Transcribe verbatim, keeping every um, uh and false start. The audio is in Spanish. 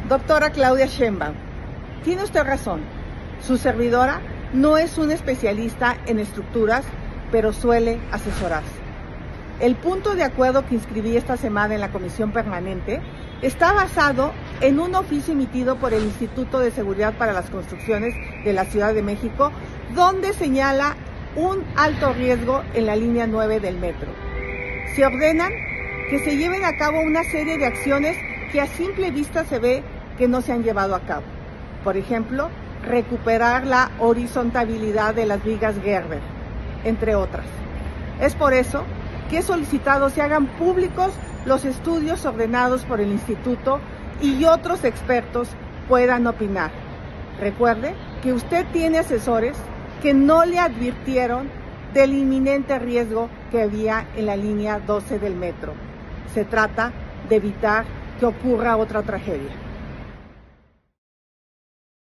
Doctora Claudia Sheinbaum, tiene usted razón. Su servidora no es una especialista en estructuras, pero suele asesorarse. El punto de acuerdo que inscribí esta semana en la Comisión Permanente está basado en un oficio emitido por el Instituto de Seguridad para las Construcciones de la Ciudad de México, donde señala un alto riesgo en la línea nueve del metro. Se ordenan que se lleven a cabo una serie de acciones que a simple vista se ve que no se han llevado a cabo. Por ejemplo, recuperar la horizontabilidad de las vigas Gerber, entre otras. Es por eso que he solicitado se hagan públicos los estudios ordenados por el Instituto y otros expertos puedan opinar. Recuerde que usted tiene asesores que no le advirtieron del inminente riesgo que había en la línea doce del metro. Se trata de evitar que ocurra otra tragedia.